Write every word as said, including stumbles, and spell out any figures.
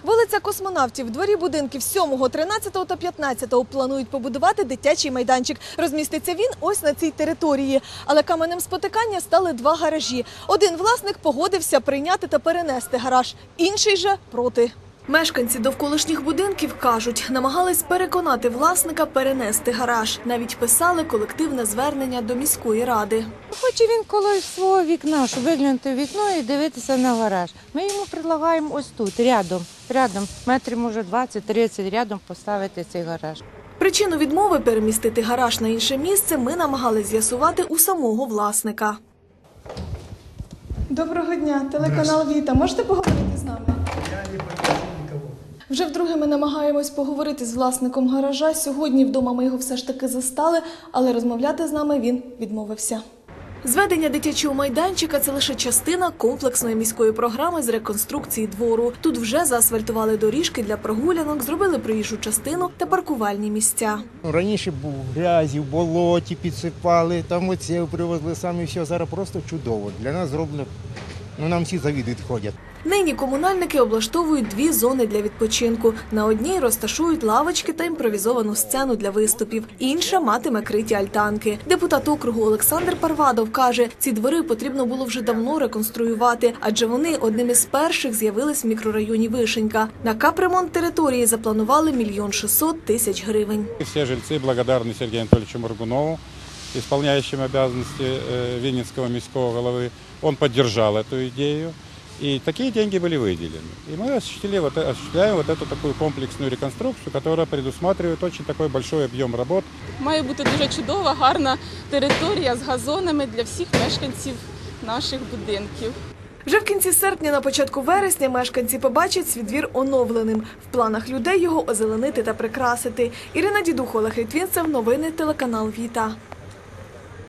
Вулиця Космонавтів. В дворі будинків сьомого, тринадцятого та п'ятнадцятого планують побудувати дитячий майданчик. Розміститься він ось на цій території. Але каменем спотикання стали два гаражі. Один власник погодився прийняти та перенести гараж, інший же проти. Мешканці довколишніх будинків кажуть, намагались переконати власника перенести гараж. Навіть писали колективне звернення до міської ради. Хоче він коло свого вікна, щоб виглянути в вікно і дивитися на гараж. Ми йому пропонуємо ось тут, рядом, рядом, метрів, може, двадцять-тридцять, рядом поставити цей гараж. Причину відмови перемістити гараж на інше місце ми намагалися з'ясувати у самого власника. Доброго дня, телеканал Віта. Можете поговорити з нами? Я не прошу нікого. Вже вдруге ми намагаємось поговорити з власником гаража. Сьогодні вдома ми його все ж таки застали, але розмовляти з нами він відмовився. Зведення дитячого майданчика – це лише частина комплексної міської програми з реконструкції двору. Тут вже заасфальтували доріжки для прогулянок, зробили проїжджу частину та паркувальні місця. Раніше був грязі, в болоті підсипали, там оце привезли самі, все. Зараз просто чудово. Для нас зроблено, ну нам всі завідують, ходять. Нині комунальники облаштовують дві зони для відпочинку. На одній розташують лавочки та імпровізовану сцену для виступів. Інша матиме криті альтанки. Депутат округу Олександр Парвадов каже, ці двори потрібно було вже давно реконструювати, адже вони одним із перших з'явились в мікрорайоні Вишенька. На капремонт території запланували мільйон шістсот тисяч гривень. Всі жильці благодарні Сергію Анатолійовичу Моргунову, исполняющим обязанности Винницкого міського голови. Он поддержал эту идею. И такие деньги были выделены. И мы осуществили, вот, осуществляем вот эту такую комплексную реконструкцию, которая предусматривает очень такой большой объем работ. Має бути дуже чудова, гарна територія з газонами для всіх мешканців наших будинків. Вже в кінці серпня, на початку вересня мешканці побачать свій двір оновленим. В планах людей його озеленити та прикрасити. Ірина Дідух, Олег Літвінцев, новини телеканал Віта.